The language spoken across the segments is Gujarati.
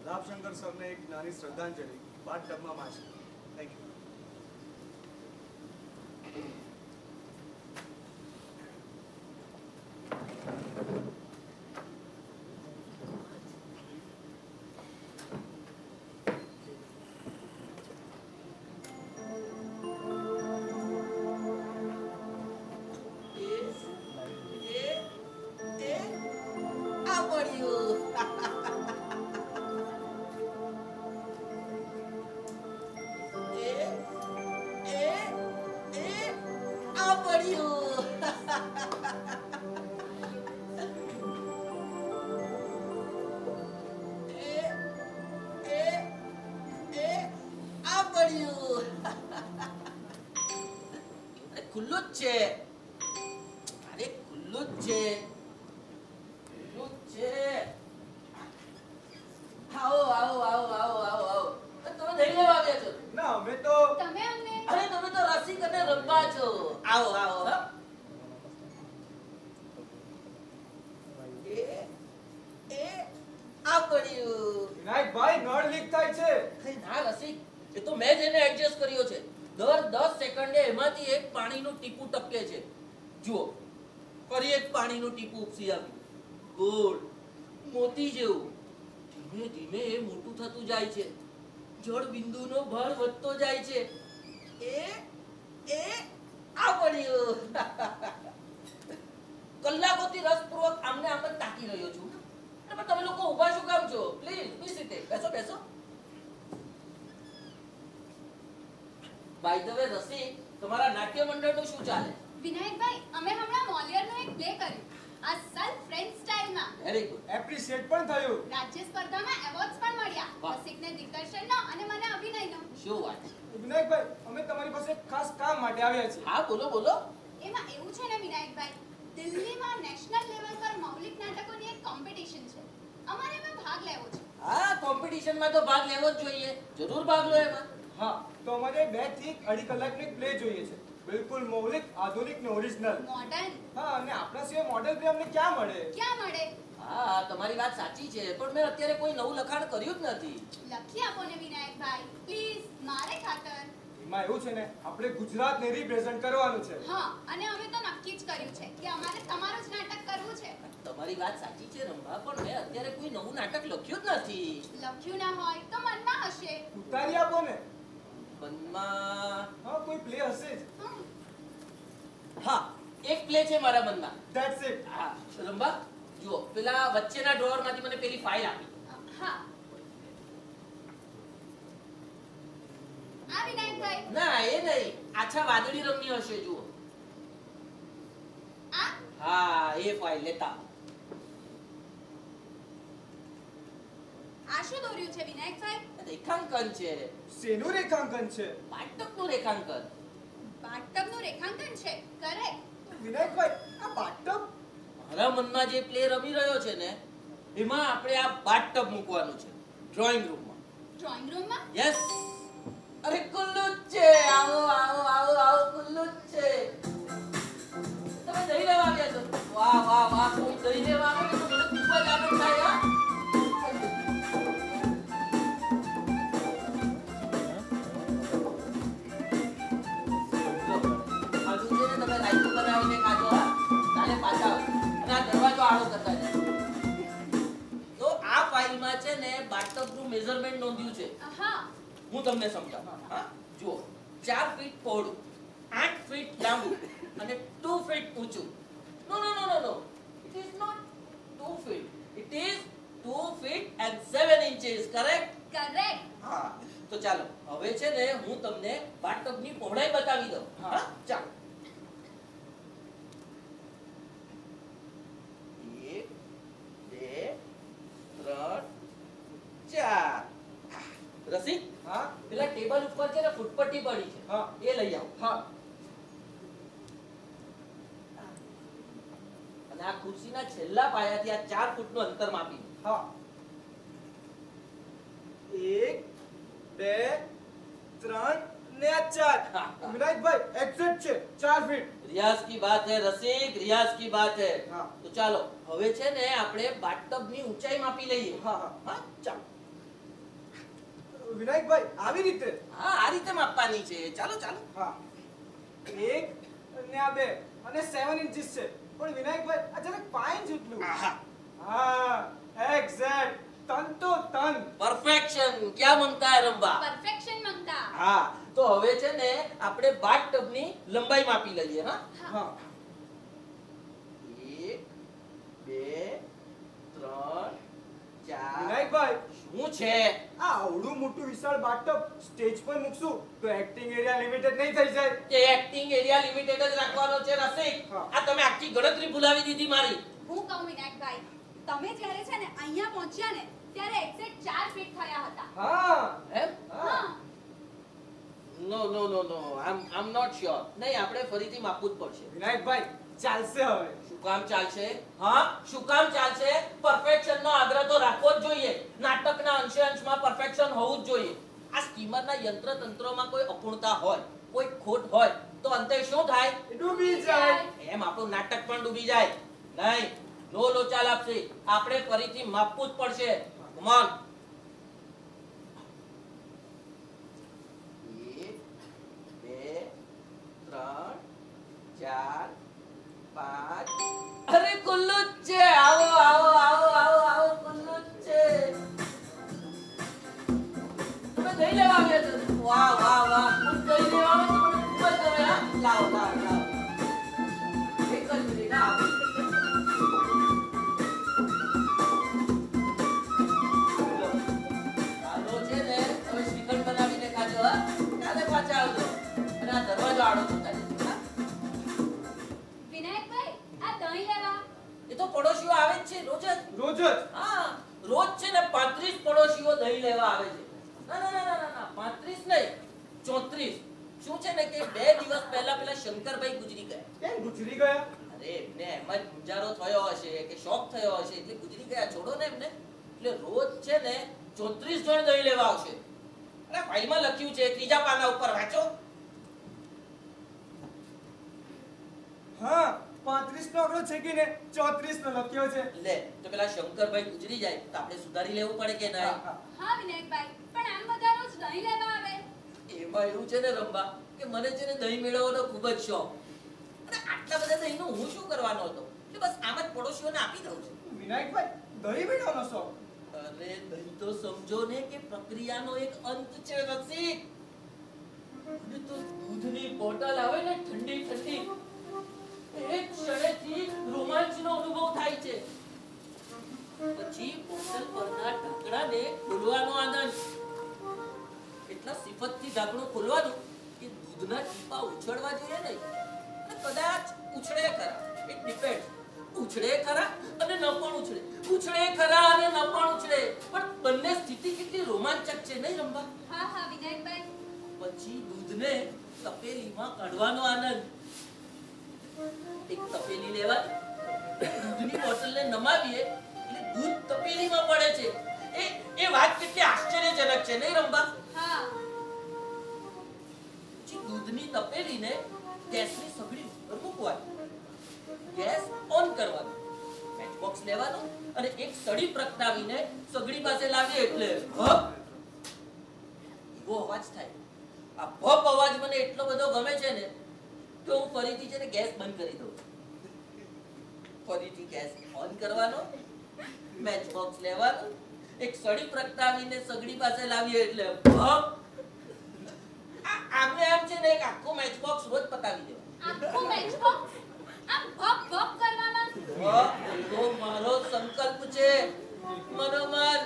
લાભશંકર સરને એક નાની શ્રદ્ધાંજલિ બાથ ટબમાં માશે. Thank you. ખુલ્લું જ છે. અરે ખુલ્લું જ છે. ખુલ્લું જ છે. આવો આવો આવો આવો આવો આવો. તમે દહીં લેવા આવ્યા છો? ના, અમે તો તમે અમને અરે તમે તો રસિક અને રંભા છો. આવો આવો. હા આ પડ્યું. વિનાયકભાઈ, નળ લીક થાય છે. ના રસિક, એ તો મેં જ એને એડજસ્ટ કર્યો છે. દર 10 સેકન્ડે એમાંથી એક પાણીનું ટીપું ટપકે છે. જુઓ, ફરી એક પાણીનું ટીપું ઉપસી આવ્યું. ગોળ મોતી જેવું. ધીમે ધીમે એ મોટું થતું જાય છે. જળ બિંદુનો ભાર વધતો જાય છે. એ આ પડ્યું. કલાકોથી રસપૂર્વક આમને આમ જ તાકી રહ્યો છું. પણ તમે લોકો ઊભા શું કામ છો? Please be seated. બેસો બેસો. બાય ધ વે રસિક, તમારા નાટ્ય મંડળનું શું ચાલે? વિનાયકભાઈ, અમે હમણાં મોલિયરનું એક પ્લે કર્યું. અસલ ફ્રેન્ચ સ્ટાઇલમાં. Very good. એપ્રિશિએટ પણ થયું. રાજ્ય સ્પર્ધામાં એવોર્ડ્સ પણ મળ્યા. વાહ. રસિકને દિગ્દર્શનનો અને મને અભિનયનો. શું વાત છે? વિનાયકભાઈ, અમે તમારી પાસે એક ખાસ કામ માટે આવ્યા છીએ. હા બોલો બોલો. એમાં એવું છે ને વિનાયકભાઈ, દિલ્હીમાં નેશનલ લેવલ પર મૌલિક નાટકોની એક કોમ્પિટિશન છે. અમારે એમાં ભાગ લેવો છે. હા, કોમ્પિટિશનમાં તો ભાગ લેવો જ જોઈએ. જરૂર ભાગ લો એમાં. હા, તો અમારે 2 થી 2.5 કલાકની એક પ્લે જોઈએ છે. બિલકુલ મૌલિક, આધુનિક ને ઓરિજિનલ. મોડર્ન હા, અને આપણા સિવાય મોડેલ પ્લે અમને ક્યાં મળે? ક્યાં મળે? હા, તમારી વાત સાચી છે, પણ મેં અત્યારે કોઈ નવું લખાણ કર્યું જ નથી. લખી આપો ને વિનાયકભાઈ, પ્લીઝ, મારે ખાતર. એમાં એવું છે ને, આપણે ગુજરાતને રિપ્રેઝન્ટ કરવાનું છે. હા, અને અમે તો નક્કી જ કર્યું છે કે અમારે તમારું જ નાટક કરવું છે. તમારી વાત સાચી છે રંભા, પણ મેં અત્યારે કોઈ નવું નાટક લખ્યું જ નથી. લખ્યું ના હોય તો મનમાં હશે. ઉતારી આપો ને. મનમાં હા, કોઈ પ્લે હશે જ. હમ. હા, એક પ્લે છે મારા મનમાં. That's it. હા, રંભા જુઓ, પેલા વચ્ચેના ડ્રોવરમાંથી મને પેલી ફાઇલ આપી. હા. આ વિનાયકભાઈ, ના, એ નહીં. આછા વાદળી રંગની હશે જુઓ. આ હા, એ ફાઇલ લેતા. આ શું દોર્યું છે વિનાયકભાઈ? રેખાંકન છે. શેનું રેખાંકન છે? બાટકનું રેખાંકન. બાથટબનું રેખાંકન છે. કરેક્ટ. વિનાયકભાઈ, આ બાથટબ? મારા મનમાં જે પ્લે રમી રહ્યો છે ને, એમાં આપણે આ બાથટબ મૂકવાનું છે ડ્રોઈંગ રૂમમાં. ડ્રોઈંગ રૂમમાં? યસ. અરે ખુલ્લું જ છે. આવો આવો આવો આવો, ખુલ્લું જ છે. તમે દહીં લેવા આવ્યા છો? વાહ વાહ વાહ, કોઈ દહીં લેવા આવે તો મને ખૂબ જ આનંદ થાય. હા, આજુ છે ને તમે રાયતું બનાવીને ખાજો. હા, કાલે પાછા આવો. અને આ દરવાજો આડો કરતા જાય. તો આ ફાઇલમાં છે ને બાથટબનું મેઝરમેન્ટ નોંધ્યું છે. હા. હું તમને સમજાવું. હા, જુઓ, 4 ફીટ પહોળું, 8 ફીટ લાંબુ અને 2 ફીટ ઊંચું. No no no no no, it is not 2 feet, it is 2 feet and 7 inches. Correct? Correct. હા, તો ચાલો હવે છે ને હું તમને બાથટબની પહોળાઈ બતાવી દઉં. હા, ચાલો. 1 2 3 4. રસિક, હા પેલા ટેબલ ઉપર છે ને ફૂટપટ્ટી પડી છે. હા. એ લઈ આવો. હા. અને આ ખુરશીના છેલ્લા પાયાથી આ 4 ફૂટનું અંતર માપી દો. હા. 1 2 3 ને 4. વિનાયકભાઈ, એક્ઝેક્ટ છે 4 ફીટ. रियाज की बात है रसिक, रियाज की बात है. हाँ. तो ચાલો હવે છે ને આપણે બાથટબની ઊંચાઈ માપી લઈએ. હા હા. હા, ચાલો. વિનાયકભાઈ આવી રીતે હા, આ રીતે માપવાની છે. ચાલો ચાલો. હા 1 અને આ 2 અને 7 ઇંચીસ છે પણ વિનાયકભાઈ આ જરાક 5 ઇંચ જેટલું આહા, હા એક્ઝેક્ટ તન તો તન પરફેક્શન. ક્યાં માંગતા હે રંબા? પરફેક્શન માંગતા. હા, તો હવે છે ને આપણે બાથટબની લંબાઈ માપી લઈએ. હા, હા 1 2 3 4. વિનાયકભાઈ શું છે? આ આવડું મોટું વિશાળ બાથટબ સ્ટેજ પર મૂકશું તો એક્ટિંગ એરિયા લિમિટેડ નહીં થઈ જાય કે એક્ટિંગ એરિયા લિમિટેડ જ રાખવાનો છે રસિક. હા. આ તમે આખી ગણતરી ભૂલાવી દીધી મારી. હું કહું વિનાયકભાઈ, તમે જ્યારે છે ને અહીંયા પહોંચ્યા ને ત્યારે એક્ઝેક્ટ 4 ફીટ થયા હતા. હા એમ? હા નો no no no, I not sure. નહીં, આપણે ફરીથી માપવું જ પડશે. વિનાયકભાઈ ચાલશે હવે શું કામ ચાલશે? હા, શું કામ ચાલશે? પરફેક્શન નો આગ્રહ તો રાખવો જ જોઈએ. નાટકના અંશે અંશમાં પરફેક્શન હોવું જ જોઈએ. આ સ્ટીમરના યંત્ર તંત્રોમાં કોઈ અપૂર્ણતા હોય, કોઈ ખોટ હોય તો અંતે શું થાય? ડૂબી જાય એમ આપણું નાટક પણ ડૂબી જાય. નહીં, નો લોચા લાપસી. આપણે ફરીથી માપવું જ પડશે. Come on. 1 2 3 4 5. અરે કુલ્લુ જ છે. આવો આવો આવો આવો આવો, કુલ્લુ જ છે. તમે દહીં લેવા આવ્યા છો? વાહ વાહ વાહ, હું દહીં લેવા આવ્યો તો મને ખૂબ જ ગમે. હા, લાવો લાવો લાવો. એક જ મિનિટ. હા, ચાલો છે ને, તમે શ્રીખંડ બનાવીને ખાજો. હા, કાલે પાછા આવજો. અને આ દરવાજો આડો થતા જજો. હા? વિનાયકભાઈ, આ દહીં લેવા. એ તો પડોશીઓ આવે જ છે રોજ જ. રોજ જ હા, રોજ છે ને 35 પડોશીઓ દહીં લેવા આવે છે. ના ના ના ના ના, 35 નહીં, 34. શું છે ને કે 2 દિવસ પહેલા પેલા શંકરભાઈ ગુજરી ગયા. કેમ ગુજરી ગયા અરે એમને એમ જ ગુજારો થયો હશે કે શોક થયો હશે એટલે ગુજરી ગયા. છોડો ને એમને. એટલે રોજ છે ને 34 જણ દહીં લેવા આવશે. અરે ફાઇલમાં લખ્યું છે, ત્રીજા પાના ઉપર વાંચો. હા 35 નો આંકડો છે કે ને 34 નો લખ્યો છે લે, તો પેલા શંકરભાઈ ગુજરી જાય તો આપણે સુધારી લેવું પડે કે હા, નહીં? હા. હા વિનાયકભાઈ, પણ આમ બધા રોજ દહીં લેવા આવે. એમાં એવું છે ને રંબા કે મને છે ને દહીં મેળવવાનો ખૂબ જ શોખ. અને આટલા બધા દહીંનો હું શું કરવાનો હતો કે બસ આમ જ પડોશીઓને આપી દઉં છું. વિનાયકભાઈ દહીં મેળવવાનો શોખ અરે દહીં તો સમજો ને કે પ્રક્રિયાનો એક અંત છે રસિક. અને તો દૂધની બોટલ આવે ને ઠંડી ઠંડી, એક ક્ષણેથી રોમાંચનો અનુભવ થાય છે. પછી બોટલ પરના ઢાંકણાને ખોલવાનો આનંદ. એટલા સિફતથી ઢાંકણું ખોલવાનું કે દૂધના ટીપા ઉછળવા જોઈએ નહીં. અને કદાચ ઉછળે ખરા, ઇટ ડિપેન્ડ. ઉછળે ખરા અને ન પણ ઉછળે, ઉછળે ખરા અને ન પણ ઉછળે, પણ બંને સ્થિતિ કેટલી રોમાંચક છે નહીં રંભા? હા હા વિનાયકભાઈ. પછી દૂધને તપેલીમાં કાઢવાનો આનંદ. એક તપેલી લેવાની, દૂધની બોટલને નમાવીએ એટલે દૂધ તપેલીમાં પડે છે. એ વાત કેટલી આશ્ચર્યજનક છે નહીં રંભા? હા. પછી દૂધની તપેલીને ગેસની સગડી ઉપર મૂકવાની, ગેસ ઓન કરવાનો, મેચબોક્સ લેવાનો અને એક સળી પ્રગટાવીને સગડી પાસે લાવીએ એટલે ભપ એવો અવાજ થાય. આ ભપ અવાજ મને એટલો બધો ગમે છે ને કે હું ફરીથી છે ને ગેસ બંધ કરી દઉં. ફરીથી ગેસ ઓન કરવાનો, મેચબોક્સ લેવાનું, એક સળી પ્રગટાવીને સગડી પાસે લાવીએ એટલે ભપ. આમને આમ છે ને એક આખો મેચબોક્સ રોજ પતાવી દેવાનો. આખું મેચબોક્સ આમ ભપ ભપ કરવામાં. તો મારો સંકલ્પ છે મનોમન.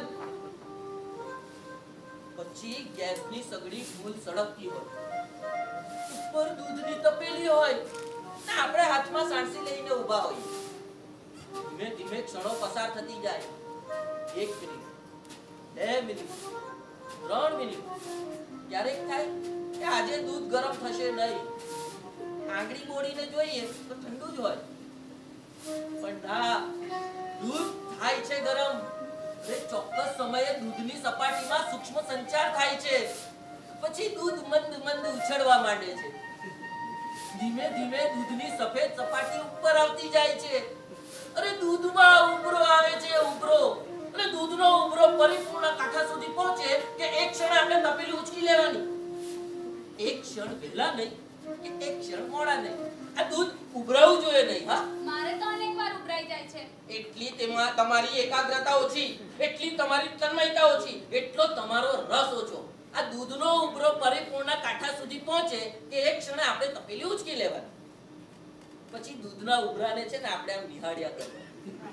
પછી ગેસની સગડી ફૂલ સળગતી હોય, ઉપર દૂધની તપેલી હોય ને આપણે હાથમાં સાણસી લઈને ઊભા હોઈએ. ધીમે ધીમે ક્ષણો પસાર થતી જાય. 1 મિનિટ, 2 મિનિટ, 3 મિનિટ. ક્યારેક થાય કે આજે દૂધ ગરમ થશે નહીં. આંગળી બોળીને જોઈએ તો ઠંડુ જ હોય, પણ ના, દૂધ થાય છે ગરમ. એ ચોક્કસ સમયે દૂધની સપાટીમાં સૂક્ષ્મ સંચાર થાય છે. પછી દૂધ મંદ મંદ ઉછળવા માંડે છે. ધીમે ધીમે દૂધની સફેદ સપાટી ઉપર આવતી જાય છે. અરે દૂધમાં ઉભરો આવે છે, ઉભરો. અને દૂધનો ઉભરો પરિપૂર્ણ કાંઠા સુધી પહોંચે કે એક ક્ષણે આપણે તપેલી ઉચકી લેવાની. એક ક્ષણ વહેલા નહીં કે એક ક્ષણ મોડા નહીં. આ દૂધ ઉભરાવું જોઈએ નહીં. હા, મારે તો અનેક વાર ઉભરાઈ જાય છે. એટલી તેમાં તમારી એકાગ્રતા ઓછી, એટલી તમારી તન્મયતા ઓછી, એટલો તમારો રસ ઓછો. આ દૂધનો ઉભરો પરિપૂર્ણ કાંઠા સુધી પહોંચે કે એક ક્ષણે આપણે તપેલી ઉચકી લેવાની. પછી દૂધના ઉભરાને છે ને આપણે આમ નિહાળ્યા કરવા.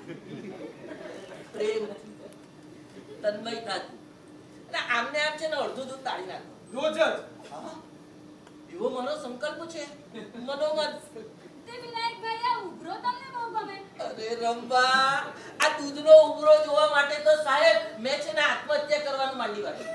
પ્રેમ, તન્મયતાથી. અને આમને આમ છે ને અડધું દૂધ તાળી નાખો રોજ જ. હા, એવો મારો સંકલ્પ છે મનોમન. તે વિનાયકભાઈ, આ ઉભરો તમને બહુ ગમે. અરે રંભા, આ દૂધનો ઉભરો જોવા માટે તો સાહેબ મેં છે ને આત્મહત્યા કરવાનું માંડી વાળી.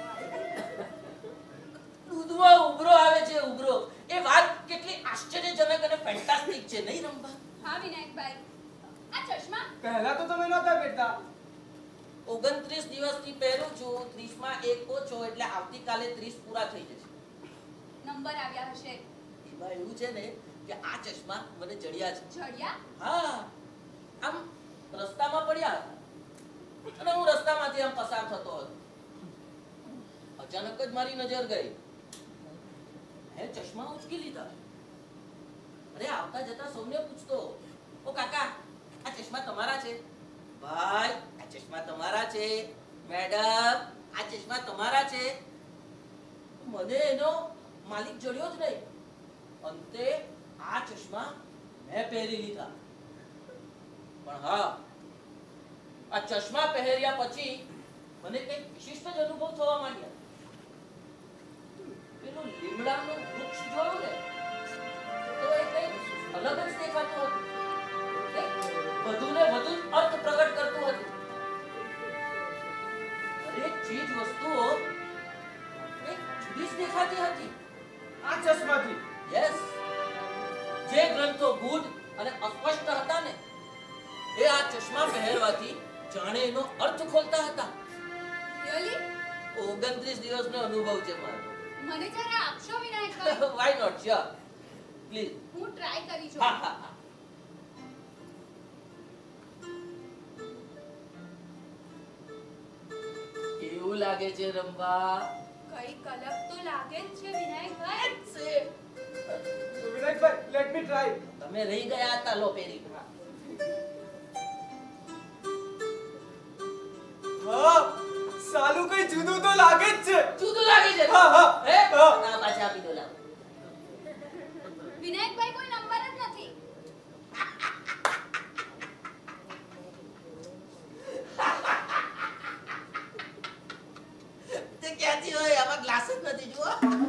દૂધમાં ઉભરો આવે છે, ઉભરો. એ વાત કેટલી આશ્ચર્યજનક અને ફેન્ટાસ્ટિક છે નહીં રંભા? હા વિનાયકભાઈ, આ ચશ્મા પહેલા તો તમે નહોતા પહેરતા. 29 દિવસથી પહેરું છું, 30માં એક ઓછો, એટલે આવતીકાલે 30 પૂરા થઈ જશે. નંબર આવ્યા હશે. એમાં એવું છે ને કે આ ચશ્મા મને જડ્યા છે. જડિયા? હા, આમ રસ્તામાં પડ્યા હતા અને હું રસ્તામાંથી આમ પસાર થતો હતો. અચાનક જ મારી નજર ગઈ. મેં ચશ્મા ઉચકી લીધા. અરે આવતા જતા સૌને પૂછતો, ઓ કાકા, આ ચશ્મા તમારા છે? ભાઈ, આ ચશ્મા તમારા છે? મેડમ, આ ચશ્મા તમારા છે? મને એનો માલિક જડ્યો જ નહીં. અંતે આ ચશ્મા મેં પહેરી લીધા. પણ હા, આ ચશ્મા પહેર્યા પછી મને કંઈક વિશિષ્ટ જ અનુભવ થવા માંડ્યા. પેલું લીમડાનું વૃક્ષ જોયું ને, તો એ કંઈક અલગ જ દેખાતું હતું. કંઈક વધુ ને વધુ અર્થ પ્રગટ કરતું હતું. દરેક ચીજ વસ્તુઓ કંઈક જુદી જ દેખાતી હતી. આ ચશ્માથી. યસ, જે ગ્રંથો ગૂઢ અને અસ્પષ્ટ હતા ને, એ આ ચશ્મા પહેરવાથી જાણે એનો અર્થ ખોલતા હતા. રિયલી? 29 દિવસનો અનુભવ છે મારો. મને જરા આપશો Vinayakbhai? Why not, sure, please. હું ટ્રાય કરી હા જોઉં. હા હા. કેવું લાગે છે રંભા? કઈ કલક તો લાગે જ છે વિનાયકભાઈ. વિનાયકભાઈ, લેટ મી ટ્રાય. તમે રહી ગયા હતા લો પેરી. હા, સાલું કઈ જુદું તો લાગે જ છે. જુદું લાગે છે. હા, હા. હે? હા. ના, પાછા આપી દો લાવ. વિનાયકભાઈ, કોઈ નંબર જ નથી. તે ક્યાંથી હોય? આમાં ગ્લાસ જ નથી, જુઓ.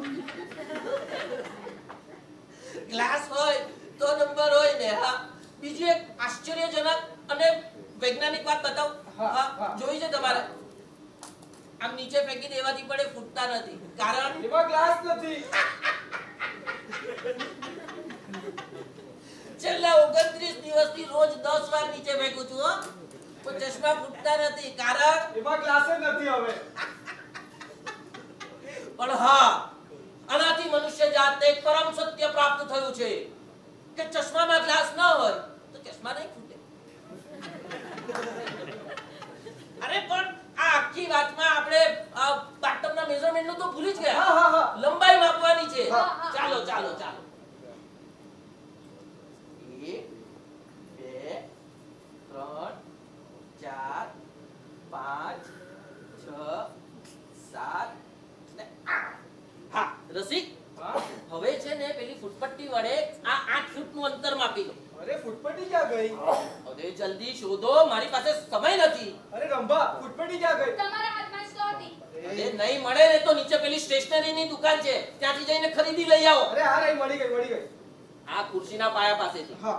ગ્લાસ હોય તો નંબર હોય ને. હા, બીજી એક આશ્ચર્યજનક અને વૈજ્ઞાનિક વાત બતાવું. હા, હા, હા. જોઈ છે તમારે? આમ નીચે ફેંકી દેવાથી પડે, ફૂટતા નથી. કારણ એમાં ગ્લાસ નથી. છેલ્લા 29 દિવસથી રોજ 10 વાર નીચે ફેંકું છું. હો, પણ ચશ્મા ફૂટતા નથી. કારણ એમાં ગ્લાસ જ નથી હવે. પણ હા, આનાથી મનુષ્ય જાતને એક પરમ સત્ય પ્રાપ્ત થયું છે કે ચશ્મામાં ગ્લાસ ન હોય તો ચશ્મા નહીં ફૂટે. અરે પણ આ આખી વાતમાં આપણે બાટમના મેઝરમેન્ટનું તો ભૂલી જ ગયા. હા, હા, હા. લંબાઈ માપવાની છે. હા, હા. ચાલો ચાલો ચાલો. 1 2 3 4 5 6 7 ને 8. હા, રસિક, હા? હવે છે ને પેલી ફૂટપટ્ટી વડે આ 8 ફૂટનું અંતર માપી લો. અરે ફૂટપટ્ટી ક્યાં ગઈ? અરે જલ્દી શોધો, મારી પાસે સમય નથી. અરે રંભા, ફૂટપટ્ટી ક્યાં ગઈ? તમારા હાથમાં જ તો હતી. અરે નહીં મળે ને તો નીચે પેલી સ્ટેશનરીની દુકાન છે, ત્યાંથી જઈને ખરીદી લઈ આવો. અરે હા, રહી, મળી ગઈ, મળી ગઈ. આ ખુરશીના પાયા પાસેથી. હા.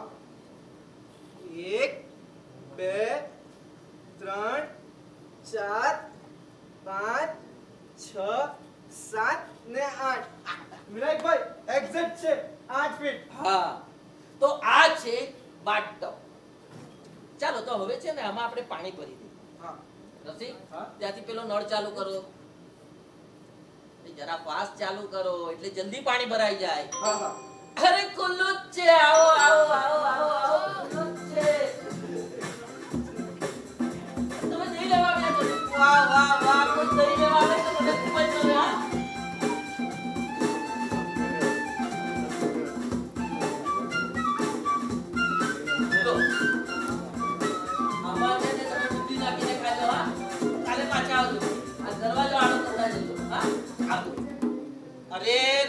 1 2 3 4 5 6 7 ને 8. વિનાયકભાઈ, એક્ઝેક્ટ છે 8 ફીટ. હા, તો આ છે બાથટબ. ચાલો તો હવે છે ને આમાં આપણે પાણી ભરી દઈએ. હા. રસિક, હા? ત્યાંથી પેલો નળ ચાલુ કરો. એ જરા ફાસ્ટ ચાલુ કરો એટલે જલ્દી પાણી ભરાઈ જાય. હા, હા. અરે ખુલ્લું જ છે. આવો આવો આવો આવો આવો, ખુલ્લું જ છે. તમે દહીં લેવા આવ્યા છો? વાહ વાહ વાહ, કોઈ દહીં લેવા આવે તો મને ખૂબ જ ગમે. હા,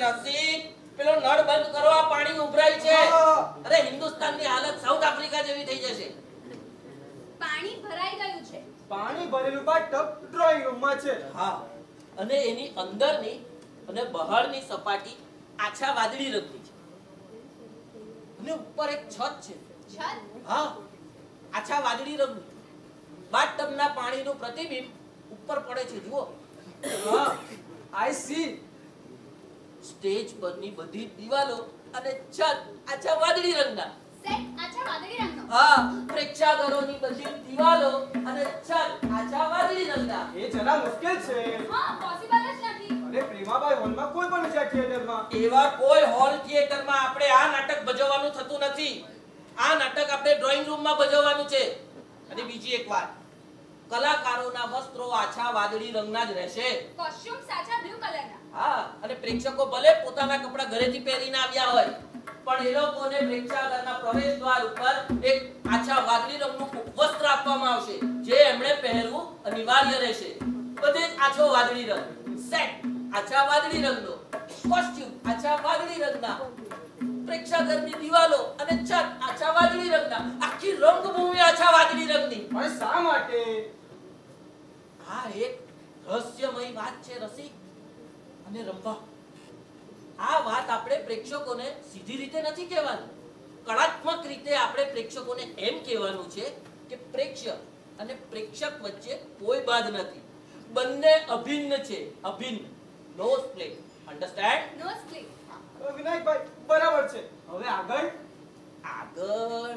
રસિક, પેલો નળ બંધ કરો, આ પાણી ઉભરાય છે. હા. અરે હિન્દુસ્તાનની હાલત સાઉથ આફ્રિકા જેવી થઈ જશે. પાણી ભરાઈ ગયું છે. પાણી ભરેલું બાથટબ ડ્રોઈંગ રૂમમાં છે. હા, અને એની અંદરની અને બહારની સપાટી આછા વાદળી રંગની છે. અને ઉપર એક છત છે. છત? હા, આછા વાદળી રંગની. બાથટબના પાણીનું પ્રતિબિંબ ઉપર પડે છે, જુઓ. હા, આઈ સી. સ્ટેજ પરની બધી દિવાલો અને છત આછા વાદળી રંગના. સેટ આછા વાદળી રંગનો. હા, પ્રેક્ષાગૃહોની બધી દિવાલો અને છત આછા વાદળી રંગના. એ જરા મુશ્કેલ છે. હા, પોસિબલ જ નથી. અને પ્રેમાબાઈ હોલમાં કોઈ પણ વિચાર થિયેટરમાં એવા કોઈ હોલ થિયેટરમાં આપણે આ નાટક ભજવવાનું થતું નથી. આ નાટક આપણે ડ્રોઈંગ રૂમમાં ભજવવાનું છે. અને બીજી એક વાત, કલાકારોના વસ્ત્રો આછા વાદળી રંગના જ રહેશે. કોસ્ચ્યુમ સાચા બ્લુ કલરના. હા, અને પ્રેક્ષકો ભલે પોતાના કપડા ઘરેથી પહેરીને આવ્યા હોય, પણ એ લોકોને પ્રેક્ષાગારના પ્રવેશ દ્વાર ઉપર એક આછા વાદળી રંગનું વસ્ત્ર આપવામાં આવશે, જે એમણે પહેરવું અનિવાર્ય રહેશે. બધે જ આછો વાદળી રંગ. સેટ આછા વાદળી રંગનો, કોસ્ચ્યુમ આછા વાદળી રંગના, પ્રેક્ષાગરની દિવાલો અને છત આછા વાદળી રંગના, આખી રંગભૂમિ આછા વાદળી રંગની. અને શા માટે? આ એક રહસ્યમય વાત છે રસિક અને રંભા. આ વાત આપણે પ્રેક્ષકોને સીધી રીતે નથી કહેવાની. કળાત્મક રીતે આપણે પ્રેક્ષકોને એમ કહેવાનું છે કે પ્રેક્ષક અને પ્રેક્ષક વચ્ચે કોઈ બાદ નથી. બંને અભિન્ન છે, અભિન્ન. No split. Understand? No split. Vinayakbhai બરાબર છે. હવે આગળ આગળ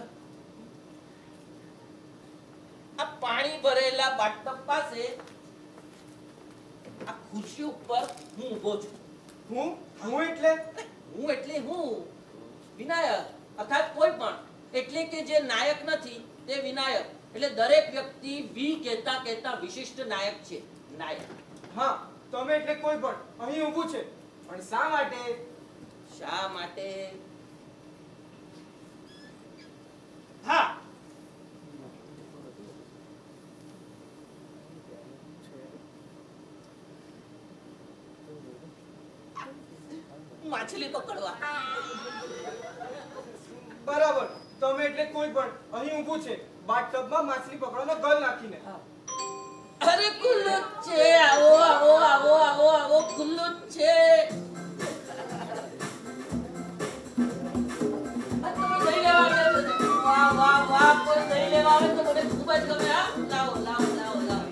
આ પાણી ભરેલા બાથટબ પાસે આ ખુરશી ઉપર હું ઊભો છું. હું એટલે હું એટલે હું વિનાયક, અર્થાત કોઈ પણ. એટલે કે જે નાયક નથી તે વિનાયક. એટલે દરેક વ્યક્તિ વી કહેતા કહેતા વિશિષ્ટ નાયક છે. નાયક. હા, તમે એટલે કોઈ પણ અહીં ઊભું છે. પણ શા માટે? શા માટે? હા, માછલી પકડવા. બરાબર, તમે એટલે કોઈ પણ અહીં ઊભું છે બાથટબમાં માછલી પકડવાનો ગલ નાખીને. અરે ખુલ્લું જ છે. આવો આવો આવો આવો આવો, ખુલ્લું જ છે. આ તમે દહીં લેવા આવ્યા છો ને? વાહ વાહ વાહ, કોઈ દહીં લેવા આવે તો મને ખૂબ જ ગમે. હા, લાવો લાવો લાવો લાવો.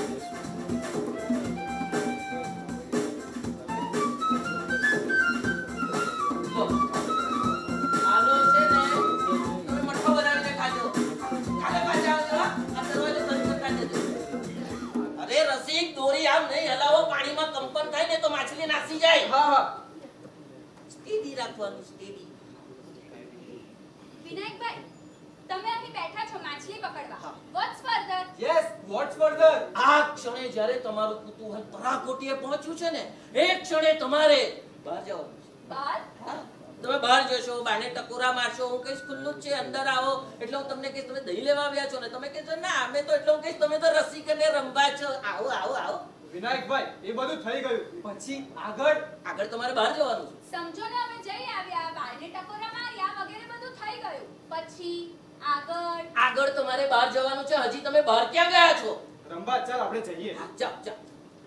લો, આનો છે ને તમે મઠ્ઠો બનાવીને ખાજો. કાલે પાછા આવજો. હા? આ દરવાજો બંધ કરી દેજો. અરે રસિક, દોરી આમ નહીં હલાવો, પાણીમાં કંપન થાય ને તો માછલી નાસી જાય. હા હા, સ્ટેડી રાખવાનું, સ્ટેડી. વિનાયકભાઈ, તમે અહીં બેઠા છો માછલી પકડવા. હા. What's further? Yes, what's further? આ ક્ષણે જ્યારે તમારું કુતૂહલ પરાકોટીએ પહોંચ્યું છે ને, એ ક્ષણે તમારે બહાર જવાનું છે. બહાર? હા, તમે બહાર જશો, બાને ટકોરા મારશો, હું કહીશ ખુલ્લું જ છે, અંદર આવો. એટલે હું તમને કહીશ તમે દહીં લેવા આવ્યા છો ને, તમે કહેશો ના અમે તો, એટલે હું કહીશ તમે તો રસિક અને રંભા છો. આવો આવો આવો. વિનાયકભાઈ, એ બધું થઈ ગયું. પછી આગળ આગળ તમારે બહાર જવાનું છે. સમજો ને અમે જઈ આવ્યા, બારને ટકોરા માર્યા, વગેરે બધું થઈ ગયું. પછી આગળ? આગળ તમારે બહાર જવાનું છે. હજી તમે બહાર ક્યાં ગયા છો? રંભા, ચાલ આપણે જઈએ. હા, જાઓ જાઓ.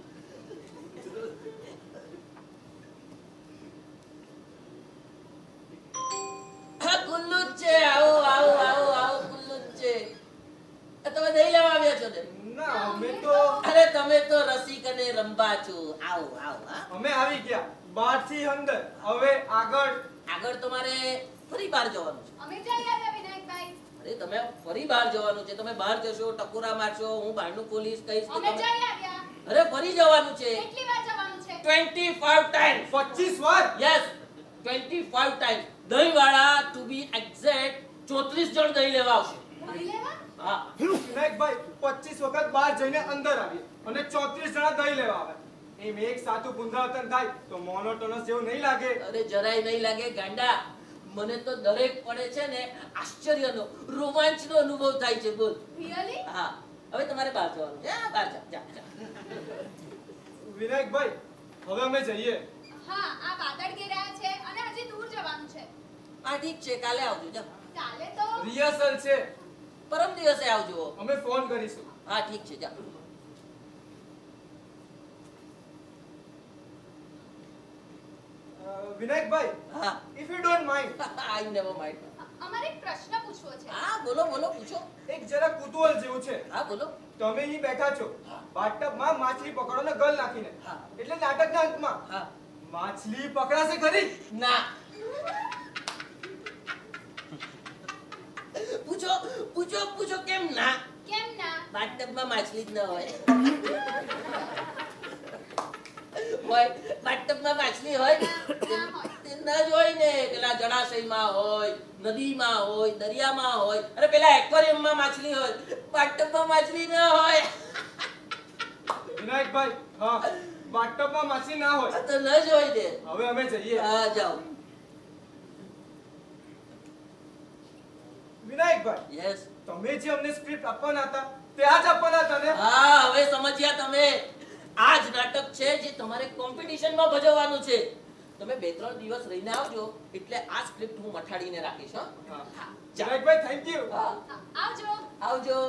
હા, ખુલ્લું જ છે. આવો આવો આવો આવો, ખુલ્લું જ છે. આ તમે દહીં લેવા આવ્યા છો ને? ના, અમે તો અરે તમે તો રસિક અને રંભા છો. આવો આવો. હા, અમે આવી ગયા બહારથી અંદર. હવે આગળ આગળ તમારે ફરી બહાર જવાનું છે. અમે જઈ આવ્યા વિનાયકભાઈ. અરે તમે ફરી બહાર જવાનું છે. તમે બહાર જશો, ટકોરા મારશો, હું બહારનું પોલીસ કહીશ તો અમે તમે જઈ આવ્યા. અરે ફરી જવાનું છે. કેટલી વાર જવાનું છે? 25 ટાઈમ્સ. 25 વાર. Yes, 25 times. દહીંવાળા ટુ બી એક્ઝેક્ટ 34 જણ દહીં લેવા આવશે. દહીં લેવા? હા, વિનાયકભાઈ 25 વખત બહાર જઈને અંદર આવીએ અને 34 જણા દહીં લેવા આવે. એમ એક સાચું પુનરાવર્તન થાય તો મોનોટોનસ જેવું નહીં લાગે? અરે જરાય નહીં લાગે ગાંડા. મને તો દરેક પડે છે ને આશ્ચર્યનો, રોમાંચનો અનુભવ થાય છે. બોલ. રિયલી? હા, હવે તમારે બહાર જવાનું છે. હા, બહાર જા જા. વિનાયકભાઈ, હવે અમે જઈએ. હા, આ વાદળ ઘેરાયેલું હા ઠીક છે, કાલે આવજો. જા. કાલે તો રિહર્સલ છે, પરમ દિવસે આવજો. અમે ફોન કરીશું. હા ઠીક છે, જા. વિનાયકભાઈ, હા. if you don't mind, I never mind. અમારે એક પ્રશ્ન પૂછવો છે. હા બોલો બોલો, પૂછો. એક જરા કુતૂહલ જેવું છે. હા બોલો. તમે અહીં બેઠા છો, બાથટબમાં માછલી પકડોને ગલ નાખીને. હા. એટલે નાટકના અંતમાં હા. માછલી પકડાશે ખરી? ના. પૂછો પૂછો પૂછો, કેમ ના? કેમ ના? બાથટબમાં માછલી જ ન હોય. હોય બાથટબમાં માછલી હોય? ના હોય. તે ન જ હોય ને. પેલા જળાશયમાં હોય, નદીમાં હોય, દરિયામાં હોય, અરે પેલા એક્વેરિયમમાં માછલી હોય, બાથટબમાં માછલી ન હોય. વિનાયકભાઈ, હા, બાથટબમાં માછલી ના હોય. આ તો ન જ હોય ને. હવે અમે જઈએ. હા જાઓ. વિનાયકભાઈ, યસ. તમે જે અમને સ્ક્રિપ્ટ આપવાના હતા તે આજ આપવાના હતા ને? હા હવે સમજ્યા તમે. આ જ નાટક છે જે તમારે કોમ્પિટિશનમાં ભજવવાનું છે. તમે 2-3 દિવસ રહીને આવજો, એટલે આ સ્ક્રિપ્ટ હું મઠાડીને રાખીશ. હા. હા. Vinayakbhai, thank you. હા. આવજો. આવજો.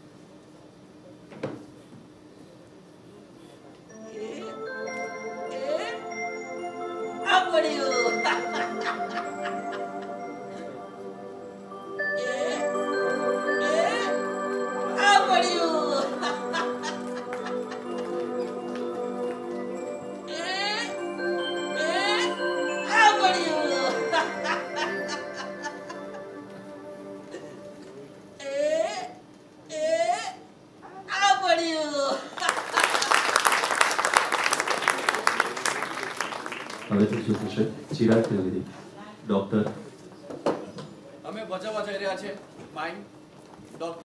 આ પડ્યું. આ પડ્યું. આ પડ્યું. આ પડ્યું. હવેથી શું થશે? ચિરાગ ત્રિવેદી, ડોક્ટર. અમે ભજવવા જઈ રહ્યા છે માઇન્ડ ડોક્ટર